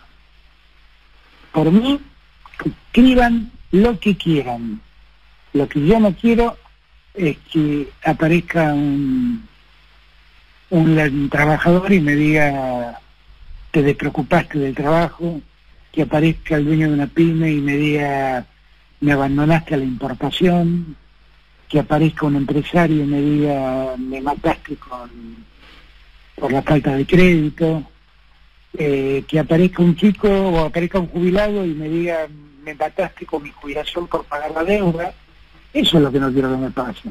Speaker 1: Por mí, escriban lo que quieran. Lo que yo no quiero es que aparezca un, un, un trabajador y me diga te despreocupaste del trabajo, que aparezca el dueño de una pyme y me diga me abandonaste a la importación, que aparezca un empresario y me diga me mataste con, por la falta de crédito, eh, que aparezca un chico o aparezca un jubilado y me diga me mataste con mi jubilación por pagar la deuda. Eso es lo que no quiero que me pase.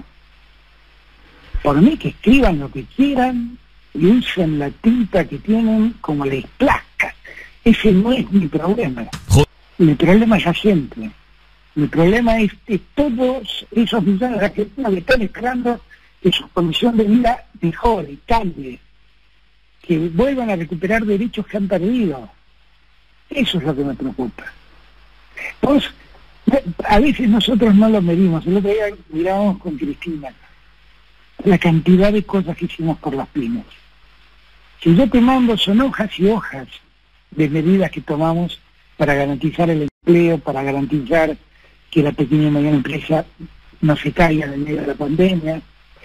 Speaker 1: Por mí que escriban lo que quieran y usen la tinta que tienen como les plazca. Ese no es mi problema. Mi problema es la gente. Mi problema es que todos esos millones de argentinos que están esperando que su condición de vida mejore, cambie, que vuelvan a recuperar derechos que han perdido. Eso es lo que me preocupa. Pues, a veces nosotros no lo medimos. El otro día mirábamos con Cristina la cantidad de cosas que hicimos por las pymes. Si yo te mando, son hojas y hojas de medidas que tomamos para garantizar el empleo, para garantizar que la pequeña y mediana empresa no se caiga en medio de la pandemia.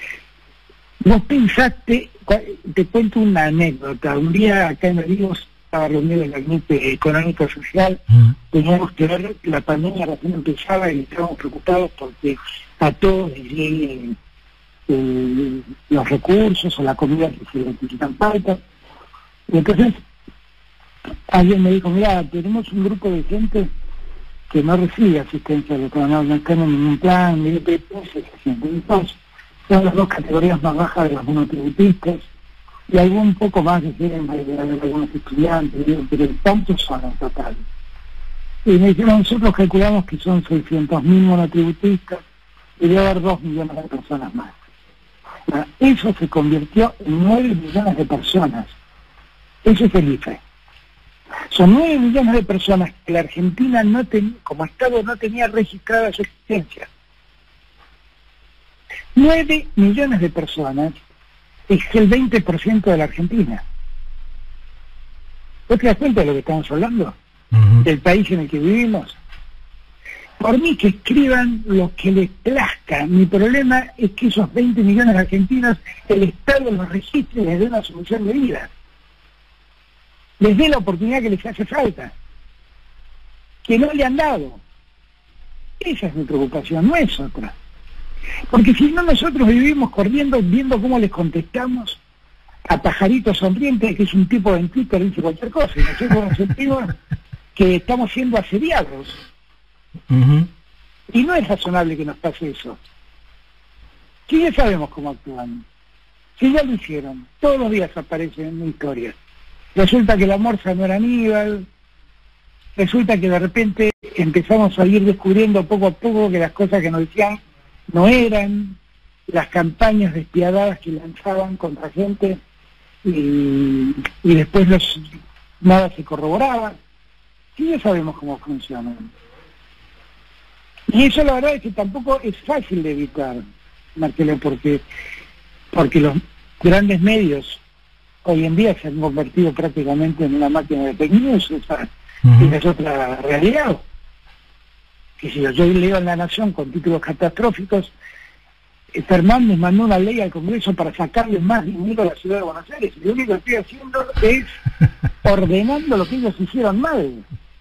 Speaker 1: Vos pensaste, te cuento una anécdota. Un día acá en Olivos estaba reunido en el grupo económico social, mm. teníamos que ver que la pandemia recién empezaba y estábamos preocupados porque a todos les lleguen eh, los recursos o la comida que se necesitan falta. Y entonces alguien me dijo, mira, tenemos un grupo de gente que no recibe asistencia de no, no están en ningún plan, ni de entonces son las dos categorías más bajas de los monotributistas y algún poco más de, de, de algunos estudiantes, pero tantos son en total. Y me dijeron, nosotros calculamos que son seiscientos mil monotributistas y debe haber dos millones de personas más. Bueno, eso se convirtió en nueve millones de personas. Eso es el I F E. Son nueve millones de personas que la Argentina no tenía, como Estado no tenía registrada su existencia. nueve millones de personas es el veinte por ciento de la Argentina. ¿Vos te das cuenta de lo que estamos hablando? Uh-huh. Del país en el que vivimos. Por mí que escriban lo que les plazca. Mi problema es que esos veinte millones de argentinos, el Estado los registre y les dé una solución de vida. Les dé la oportunidad que les hace falta, que no le han dado. Esa es mi preocupación, no es otra. Porque si no, nosotros vivimos corriendo, viendo cómo les contestamos a Pajarito Sonriente, que es un tipo en Twitter, dice cualquier cosa, y nosotros nos sentimos que estamos siendo asediados. Uh-huh. Y no es razonable que nos pase eso. Si ya sabemos cómo actúan, si ya lo hicieron, todos los días aparecen en historias. Resulta que la morsa no era Aníbal, resulta que de repente empezamos a ir descubriendo poco a poco que las cosas que nos decían no eran, las campañas despiadadas que lanzaban contra gente y, y después los, nada se corroboraba. Sí, ya sabemos cómo funcionan. Y eso la verdad es que tampoco es fácil de evitar, Marcelo, porque, porque los grandes medios hoy en día se han convertido prácticamente en una máquina de fake news. Esa, uh-huh. es otra realidad. Que si yo, yo leo en La Nación con títulos catastróficos, Fernández mandó una ley al Congreso para sacarle más dinero a la ciudad de Buenos Aires, y lo único que estoy haciendo es ordenando lo que ellos hicieron mal.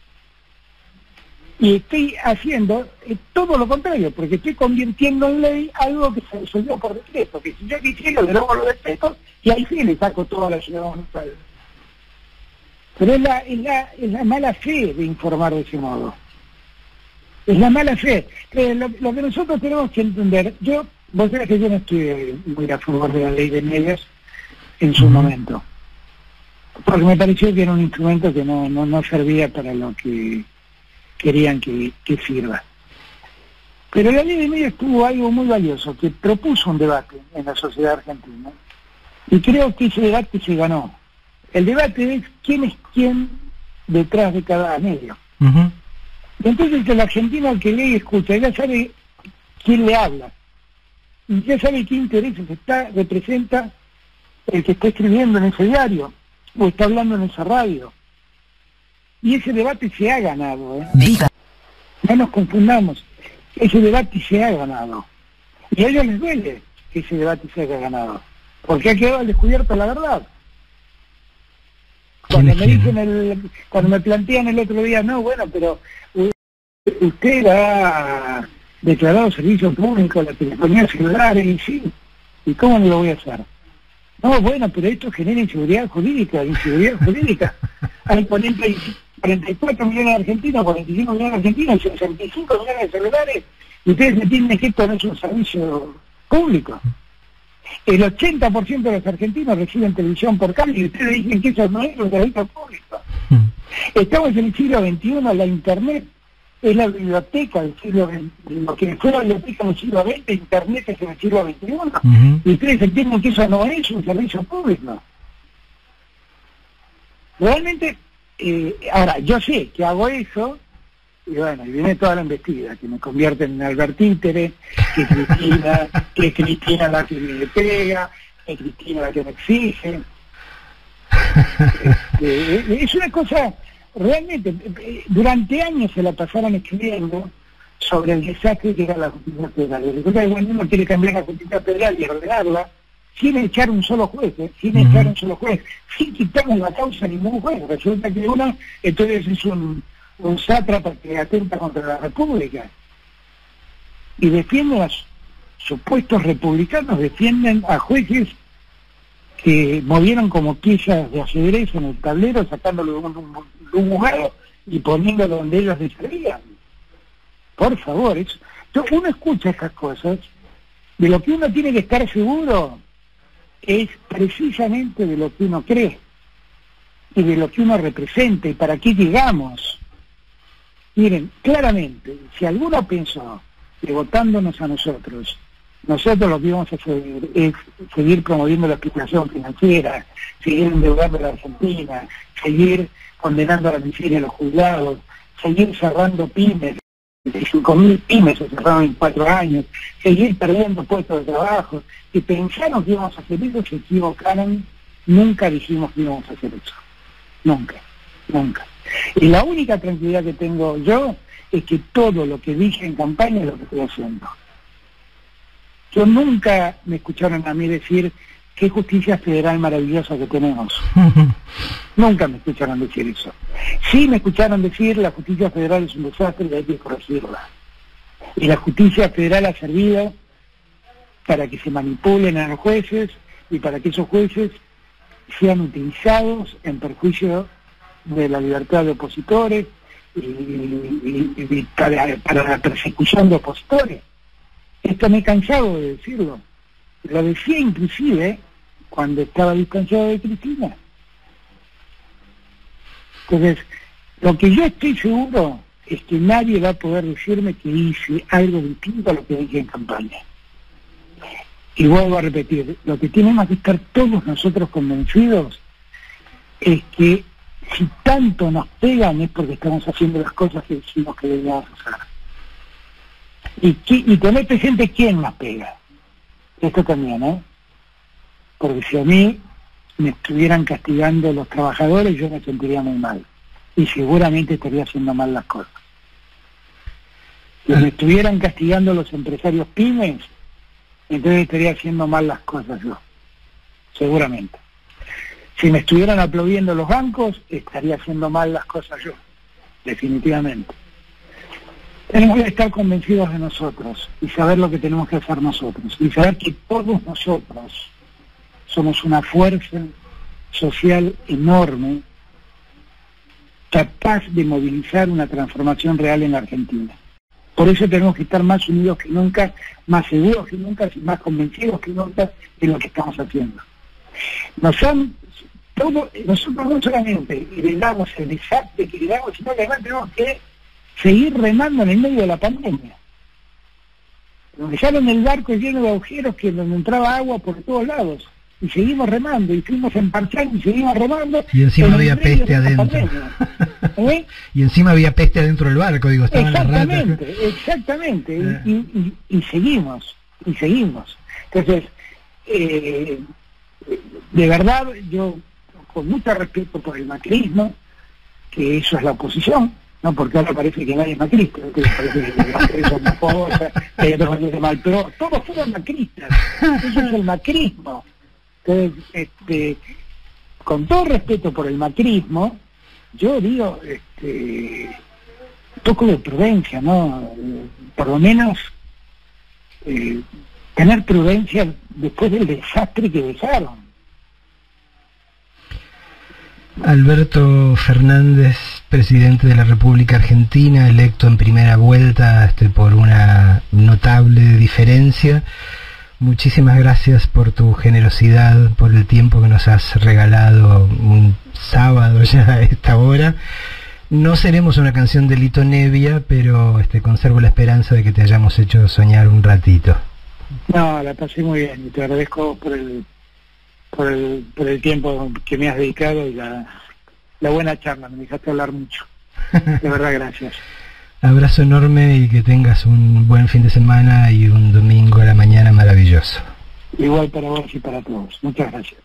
Speaker 1: Y estoy haciendo eh, todo lo contrario, porque estoy convirtiendo en ley algo que se resolvió por decreto, que si yo quisiera derogo los decretos y ahí sí le saco toda la ciudad de Buenos Aires. Pero es la, es, la, es la mala fe de informar de ese modo. Es la mala fe. Eh, lo, lo que nosotros tenemos que entender, yo, vos sabés que yo no estoy muy a favor de la ley de medios en su momento, porque me pareció que era un instrumento que no, no, no servía para lo que querían que, que sirva. Pero la ley de medios tuvo algo muy valioso, que propuso un debate en la sociedad argentina, y creo que ese debate se ganó. El debate es quién es quién detrás de cada medio. Uh-huh. Entonces el argentino al que lee y escucha ya sabe quién le habla, y ya sabe qué intereses está, representa el que está escribiendo en ese diario, o está hablando en esa radio. Y ese debate se ha ganado, ¿eh? Diga. No nos confundamos, ese debate se ha ganado. Y a ellos les duele que ese debate se haya ganado, porque ha quedado al descubierto la verdad. Cuando me dicen el, cuando me plantean el otro día, no, bueno, pero usted ha declarado servicio público la telefonía celular, y sí, ¿y cómo no lo voy a hacer? No, bueno, pero esto genera inseguridad jurídica, inseguridad jurídica. Hay cuarenta y cuatro millones de argentinos, cuarenta y cinco millones de argentinos, sesenta y cinco millones de celulares, y ustedes entienden que esto no es un servicio público. El ochenta por ciento de los argentinos reciben televisión por cable y ustedes dicen que eso no es un servicio público. Estamos en el siglo veintiuno, la Internet es la biblioteca del siglo veinte, lo que fue la biblioteca en el siglo veinte, Internet es en el siglo veintiuno, uh-huh. y ustedes entienden que eso no es un servicio público. Realmente, eh, ahora, yo sé que hago eso, y bueno, y viene toda la investida, que me convierten en Albert Títere, que Cristina, que Cristina la que me pega, que Cristina la que me exige. Este, es una cosa, realmente, durante años se la pasaron escribiendo sobre el desastre que era la justicia federal. Resulta que cuando uno quiere cambiar la justicia federal y ordenarla, sin echar un solo juez, ¿eh? sin uh-huh. echar un solo juez, sin quitarle la causa a ningún juez. Resulta que uno, entonces es un... un sátrapa que atenta contra la República, y defienden a supuestos republicanos, defienden a jueces que movieron como piezas de ajedrez en el tablero, sacándolo de un, un, un juzgado y poniéndolo donde ellos desearían. Por favor, eso, uno escucha estas cosas, de lo que uno tiene que estar seguro es precisamente de lo que uno cree y de lo que uno representa y para qué llegamos. Miren, claramente, si alguno pensó que votándonos a nosotros, nosotros lo que íbamos a hacer es seguir promoviendo la especulación financiera, seguir endeudando a la Argentina, seguir condenando a la miseria a los jubilados, seguir cerrando pymes, cinco mil pymes se cerraron en cuatro años, seguir perdiendo puestos de trabajo, que pensaron que íbamos a hacer eso, se equivocaron, nunca dijimos que íbamos a hacer eso, nunca, nunca. Y la única tranquilidad que tengo yo es que todo lo que dije en campaña es lo que estoy haciendo. Yo nunca me escucharon a mí decir qué justicia federal maravillosa que tenemos. Nunca me escucharon decir eso. Sí me escucharon decir la justicia federal es un desastre y hay que corregirla. Y la justicia federal ha servido para que se manipulen a los jueces y para que esos jueces sean utilizados en perjuicio de la libertad de opositores y, y, y para, para la persecución de opositores. Esto me he cansado de decirlo. Lo decía inclusive cuando estaba distanciado de Cristina. Entonces, lo que yo estoy seguro es que nadie va a poder decirme que hice algo distinto a lo que dije en campaña. Y vuelvo a repetir, lo que tenemos que estar todos nosotros convencidos es que si tanto nos pegan es porque estamos haciendo las cosas que decimos que debíamos hacer. Y, y con este gente, ¿quién nos pega? Esto también, ¿eh? Porque si a mí me estuvieran castigando los trabajadores, yo me sentiría muy mal. Y seguramente estaría haciendo mal las cosas. Si me estuvieran castigando los empresarios pymes, entonces estaría haciendo mal las cosas yo. Seguramente. Si me estuvieran aplaudiendo los bancos, estaría haciendo mal las cosas yo. Definitivamente. Tenemos que estar convencidos de nosotros y saber lo que tenemos que hacer nosotros. Y saber que todos nosotros somos una fuerza social enorme capaz de movilizar una transformación real en la Argentina. Por eso tenemos que estar más unidos que nunca, más seguros que nunca y más convencidos que nunca de lo que estamos haciendo. Nos han, todo, nosotros no solamente heredamos el desastre que heredamos, sino que además tenemos que seguir remando en el medio de la pandemia. Nos dejaron el barco lleno de agujeros que donde entraba agua por todos lados. Y seguimos remando, y fuimos en parcial y seguimos remando.
Speaker 2: Y encima había peste adentro. ¿Eh? Y encima había peste adentro del barco, digo, estaban las ratas.
Speaker 1: Exactamente, exactamente. Eh. Y, y, y seguimos, y seguimos. Entonces, eh, de verdad, yo, con mucho respeto por el macrismo, que eso es la oposición, no porque ahora parece que nadie es macrista, que parece que las tres son una cosa, que hay otros que mal, pero todos fueron macristas. Eso es el macrismo. Entonces, este, con todo respeto por el macrismo, yo digo, este, un poco de prudencia, ¿no? Por lo menos eh, tener prudencia después del desastre que dejaron.
Speaker 2: Alberto Fernández, presidente de la República Argentina, electo en primera vuelta este, por una notable diferencia. Muchísimas gracias por tu generosidad, por el tiempo que nos has regalado un sábado ya a esta hora. No seremos una canción de Lito Nevia, pero este, conservo la esperanza de que te hayamos hecho soñar un ratito.
Speaker 1: No, la pasé muy bien y te agradezco por el, por el, por el tiempo que me has dedicado y la, la buena charla, me dejaste hablar mucho. De verdad, gracias.
Speaker 2: Abrazo enorme y que tengas un buen fin de semana y un domingo a la mañana maravilloso.
Speaker 1: Igual para vos y para todos. Muchas gracias.